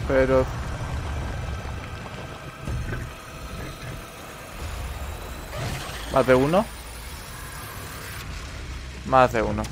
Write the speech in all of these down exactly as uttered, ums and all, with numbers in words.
Pero... ¿Más de uno? Más de uno.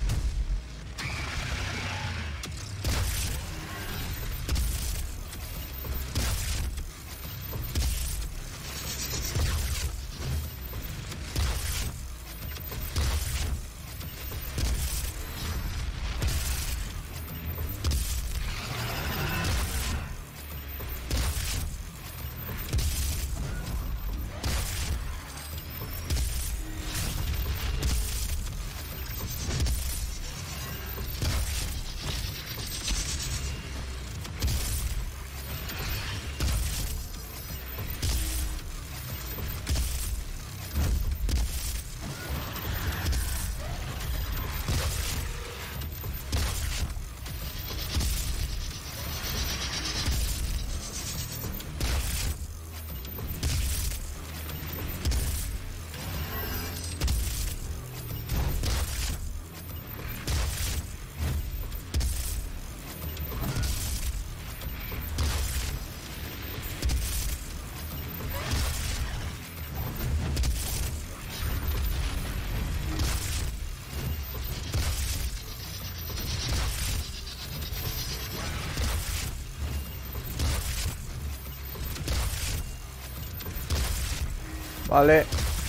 Vale.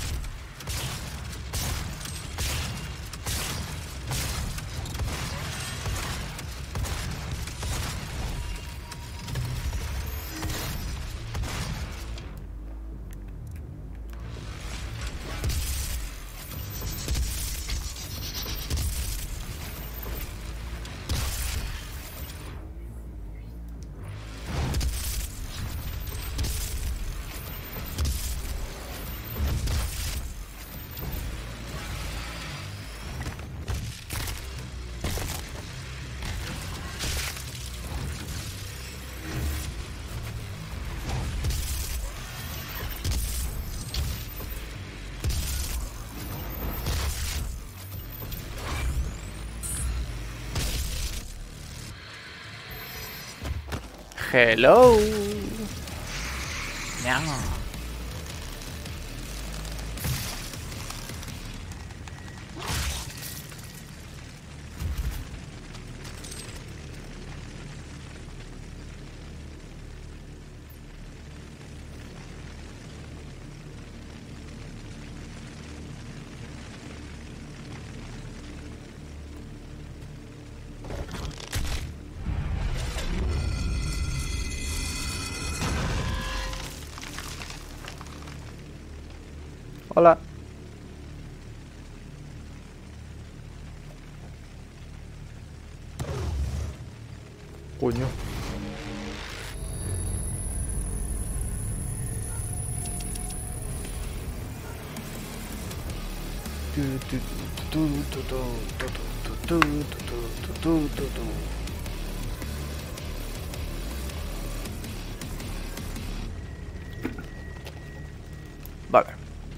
Hello. Miau. Hola. Coño. Vale.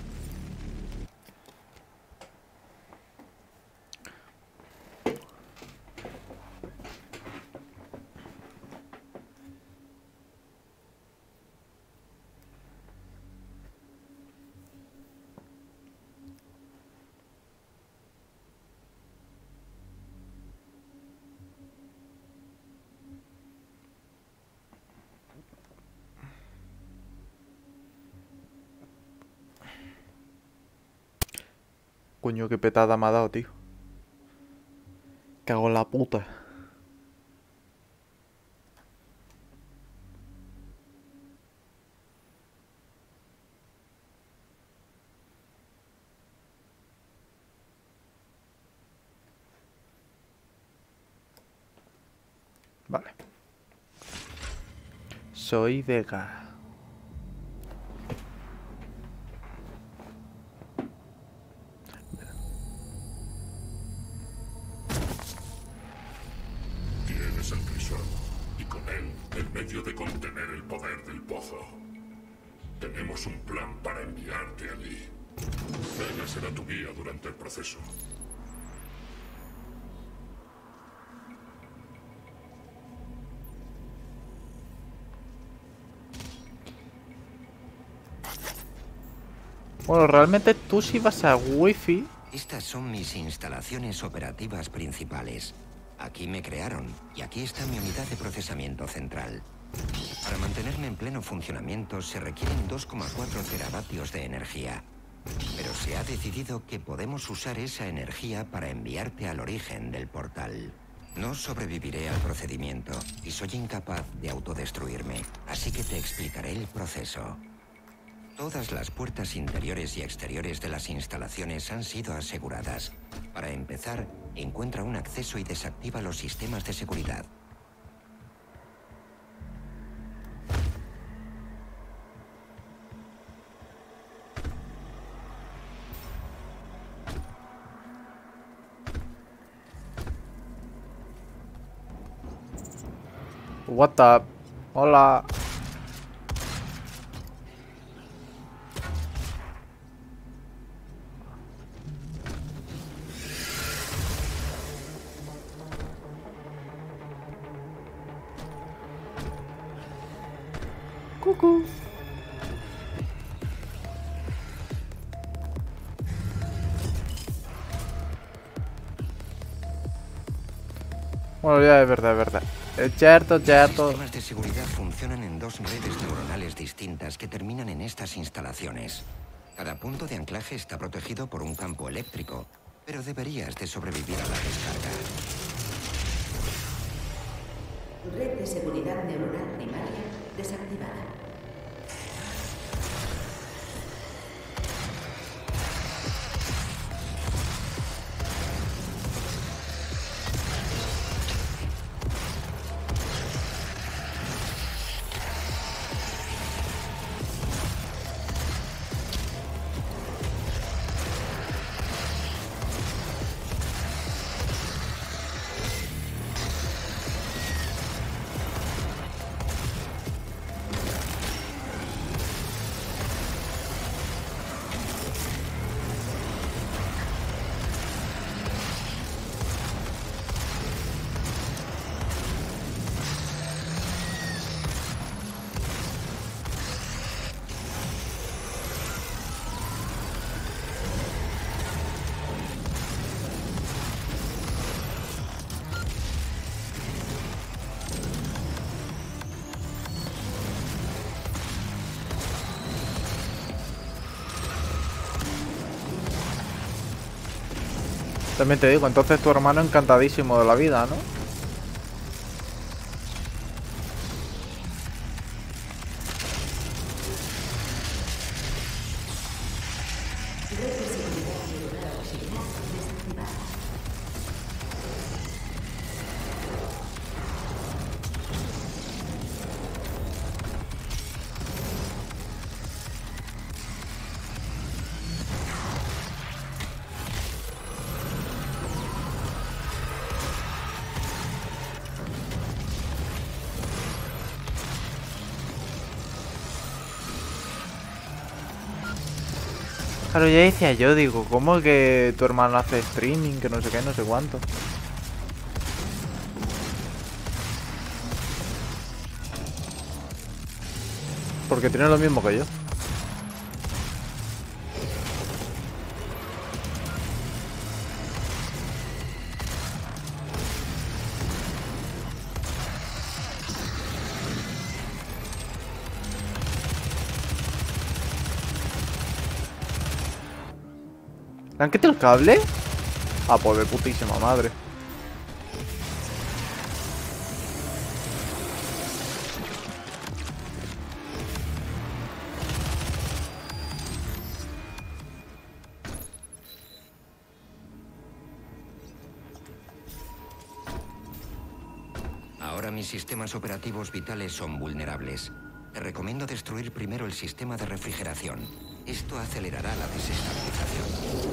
Coño, qué petada me ha dado, tío. Cago en la puta. Vale. Soy Vega. Tienes el crisol y con él el medio de contener el poder del pozo. Tenemos un plan para enviarte allí. Vega será tu guía durante el proceso. Bueno, realmente tú si vas a wifi. Estas son mis instalaciones operativas principales. Aquí me crearon y aquí está mi unidad de procesamiento central. Para mantenerme en pleno funcionamiento se requieren dos coma cuatro teravatios de energía. Pero se ha decidido que podemos usar esa energía para enviarte al origen del portal. No sobreviviré al procedimiento y soy incapaz de autodestruirme, así que te explicaré el proceso. Todas las puertas interiores y exteriores de las instalaciones han sido aseguradas. Para empezar, encuentra un acceso y desactiva los sistemas de seguridad. What up? Hola. Cucú. Bueno, ya es verdad, es verdad. Es cierto, es cierto. Los sistemas de seguridad funcionan en dos redes neuronales distintas que terminan en estas instalaciones. Cada punto de anclaje está protegido por un campo eléctrico, pero deberías de sobrevivir a la descarga. Red de seguridad neuronal primaria desactivada. También te digo, entonces tu hermano encantadísimo de la vida, ¿no? Claro, ya decía yo, digo, ¿cómo que tu hermano hace streaming? Que no sé qué, no sé cuánto. Porque tiene lo mismo que yo. ¿Le han quitado el cable? Ah, pues de putísima madre. Ahora mis sistemas operativos vitales son vulnerables. Te recomiendo destruir primero el sistema de refrigeración. Esto acelerará la desestabilización.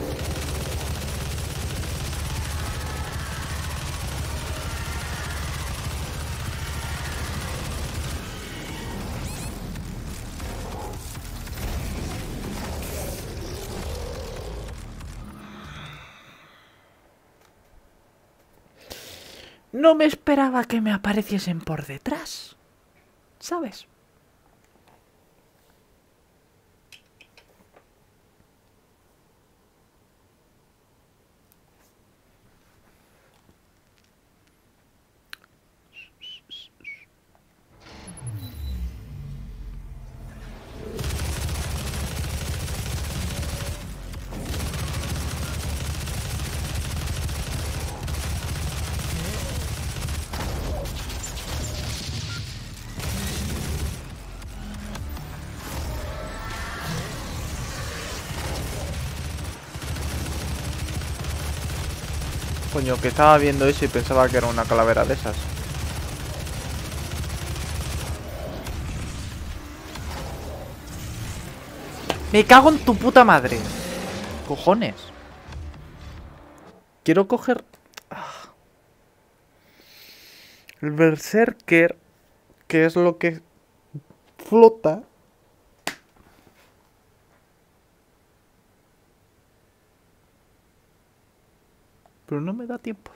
No me esperaba que me apareciesen por detrás. ¿Sabes? Coño, que estaba viendo eso y pensaba que era una calavera de esas. Me cago en tu puta madre. Cojones. Quiero coger... Ah. El Berserker, que es lo que flota. Pero no me da tiempo.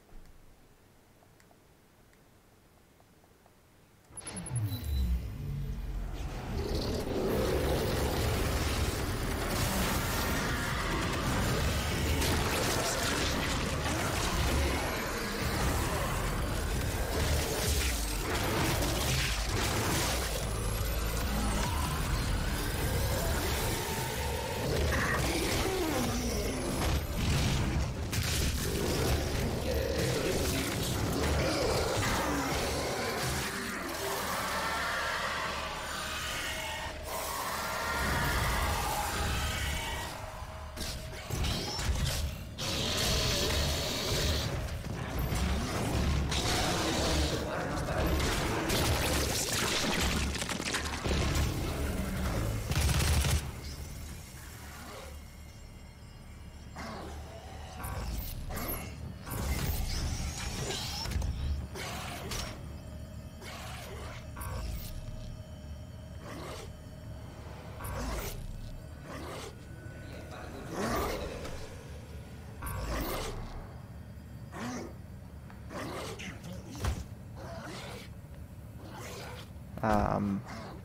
Um...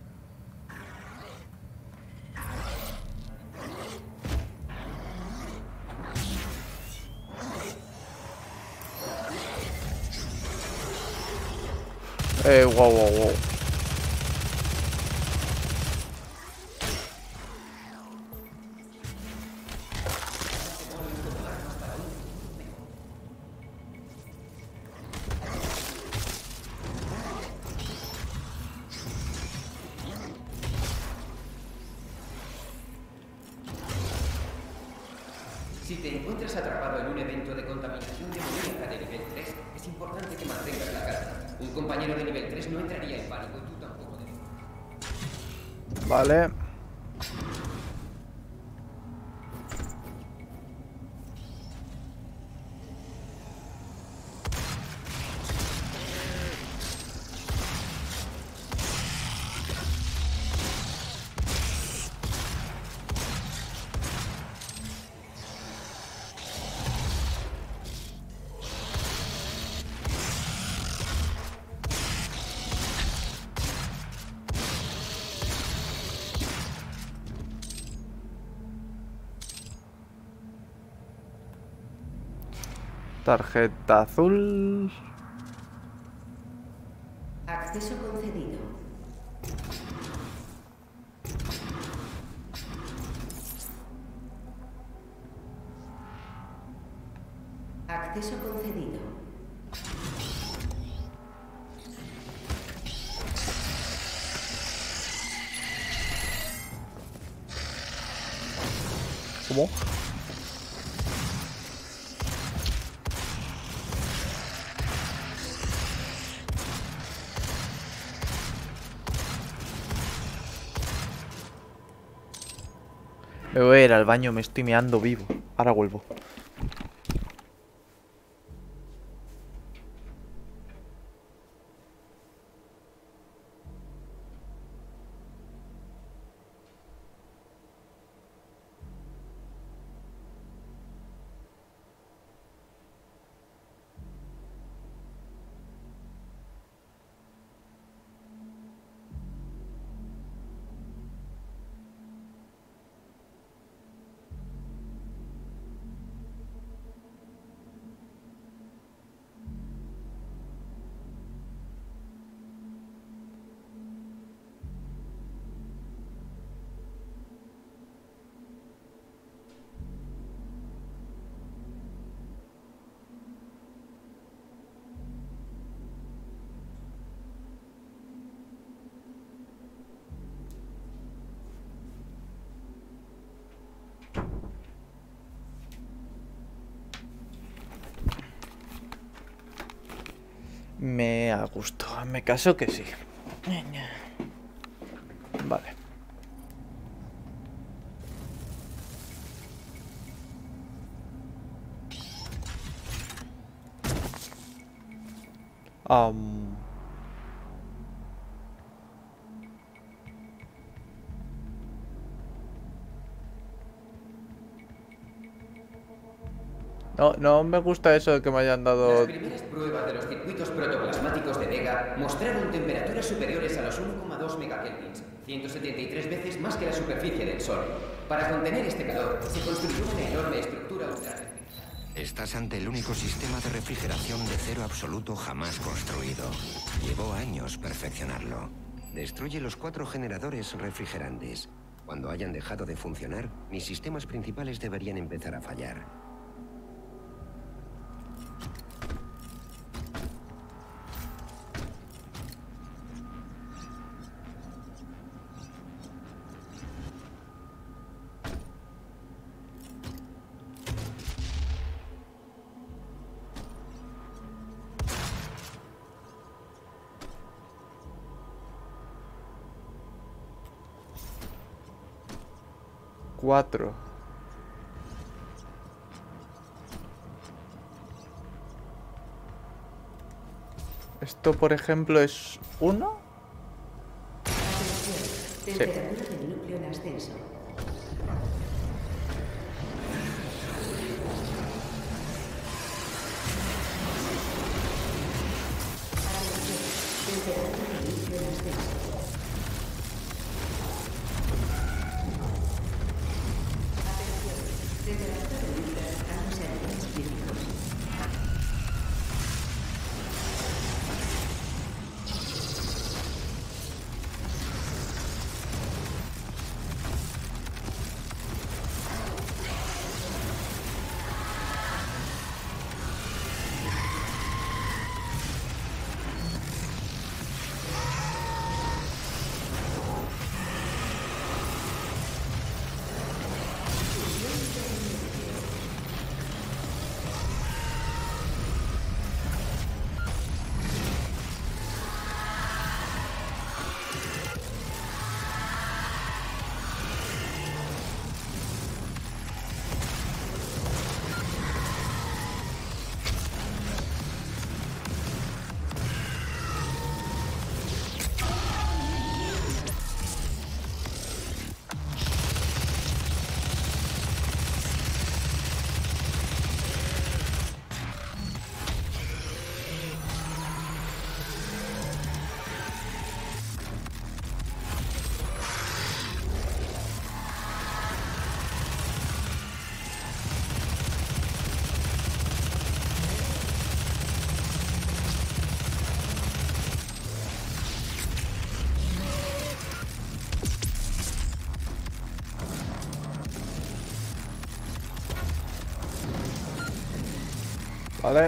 Eh, wow, wow, wow. Si te encuentras atrapado en un evento de contaminación demoníaca de nivel tres, es importante que mantengas la calma. Un compañero de nivel tres no entraría en pánico y tú tampoco debes. Vale. Tarjeta azul. Acceso concedido. Acceso concedido. ¿Cómo? Me voy a ir al baño, me estoy meando vivo. Ahora vuelvo. Me a gusto. Me caso que sí. Vale. Um... No, no me gusta eso de que me hayan dado... Las primeras pruebas de los circuitos protoplasmáticos de Vega mostraron temperaturas superiores a los uno coma dos megakelvins, ciento setenta y tres veces más que la superficie del Sol. Para contener este calor, se construyó una enorme estructura ultra... Estás ante el único sistema de refrigeración de cero absoluto jamás construido. Llevó años perfeccionarlo. Destruye los cuatro generadores refrigerantes. Cuando hayan dejado de funcionar, mis sistemas principales deberían empezar a fallar. Cuatro. Esto, por ejemplo, es uno. Atención, temperatura del núcleo en ascenso. Atención, temperatura del núcleo en ascenso. Temperatura del núcleo acercándose a niveles críticos. Vale.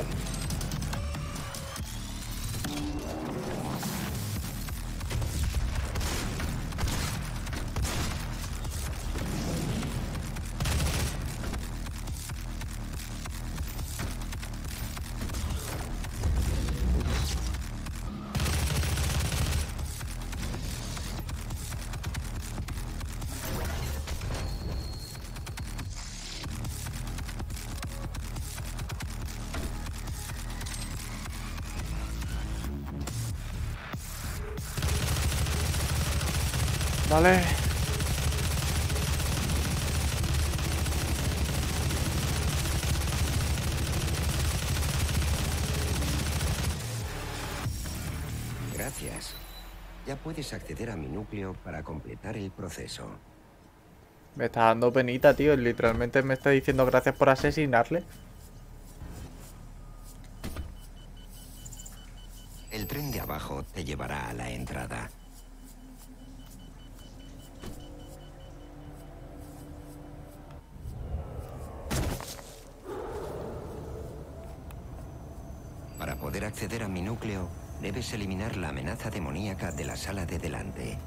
Vale. Gracias. Ya puedes acceder a mi núcleo para completar el proceso. Me está dando penita, tío. Literalmente me está diciendo gracias por asesinarle. El tren de abajo te llevará a la entrada. Para poder acceder a mi núcleo, debes eliminar la amenaza demoníaca de la sala de delante.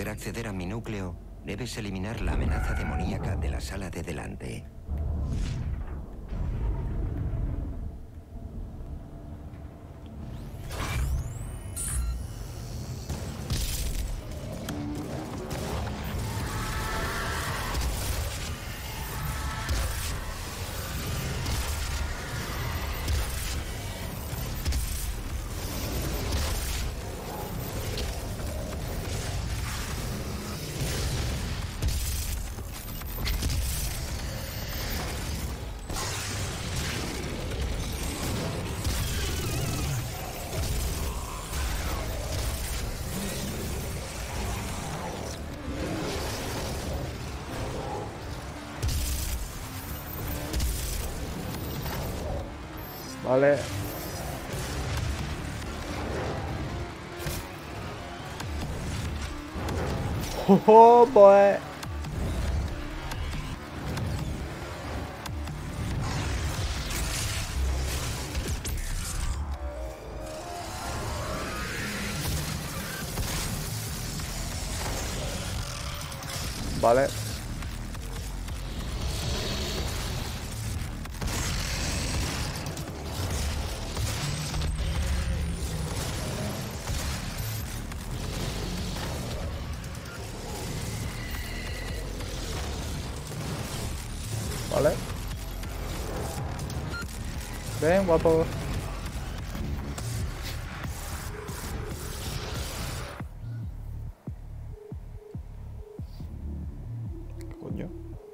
poder acceder a mi núcleo, debes eliminar la amenaza demoníaca de la sala de delante. Vale. Oh boy. Vale. Vale. Ven, guapo. ¿Qué coño?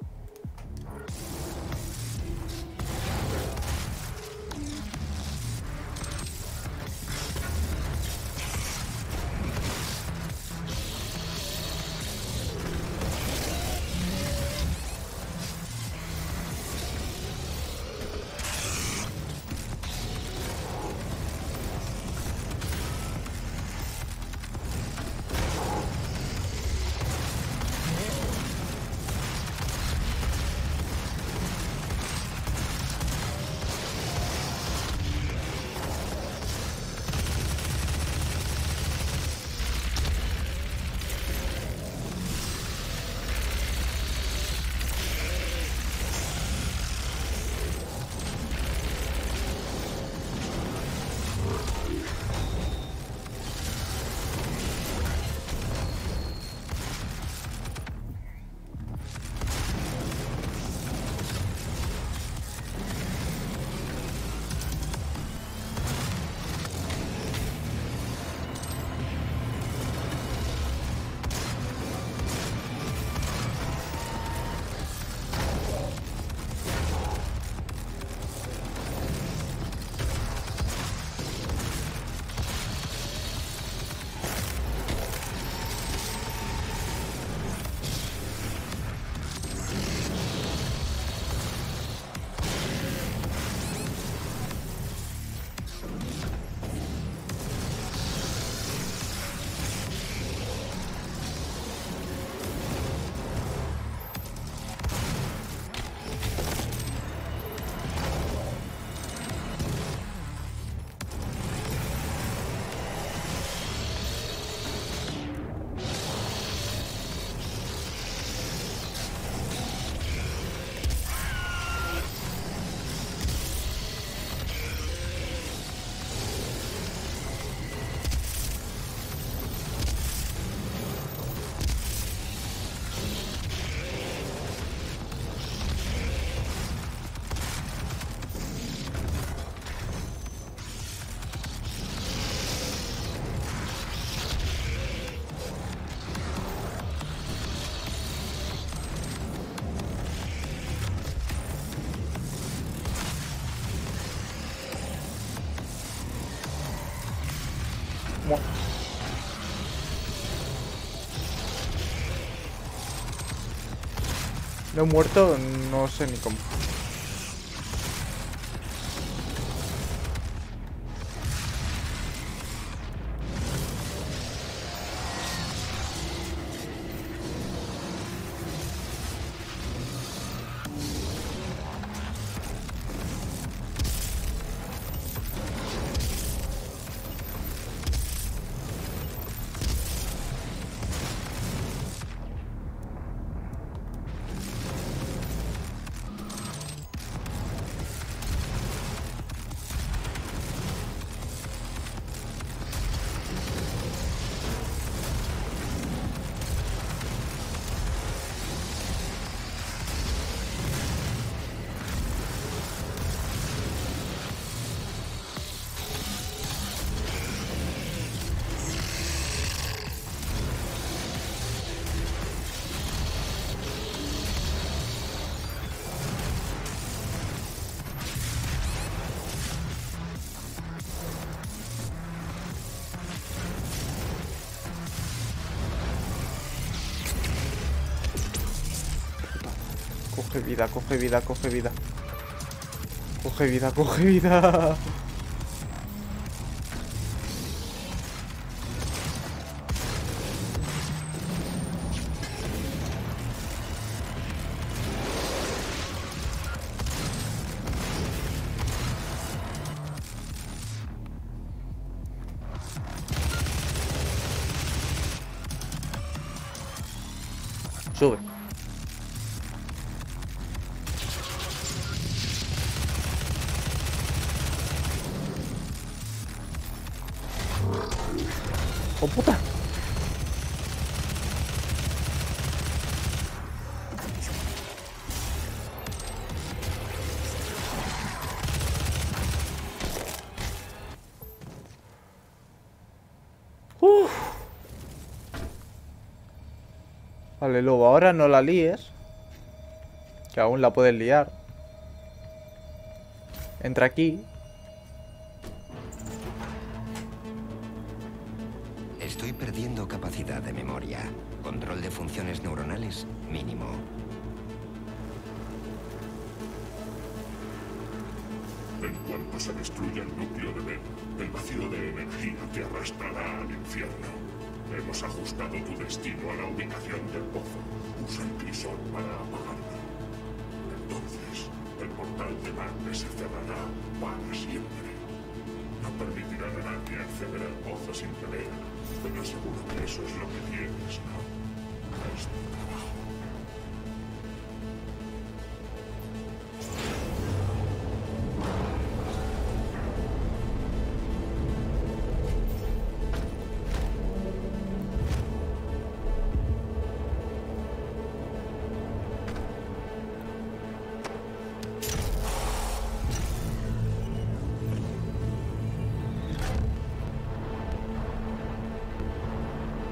No he muerto, no sé ni cómo. Coge vida, coge vida, coge vida. Coge vida, coge vida. Sube. ¡Oh, puta! Uf. Vale, luego ahora no la líes, que aún la puedes liar. Entra aquí. Estoy perdiendo capacidad de memoria. Control de funciones neuronales mínimo. En cuanto se destruya el núcleo de Ben, el vacío de energía te arrastrará al infierno. Hemos ajustado tu destino a la ubicación del pozo. Usa el crisol para apagarlo. Entonces, el portal de Marte se cerrará para siempre. No permitirán a nadie acceder al pozo sin pelea, pero seguro que eso es lo que tienes, ¿no? Es tu trabajo.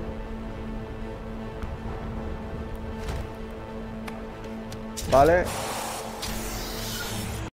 Vale.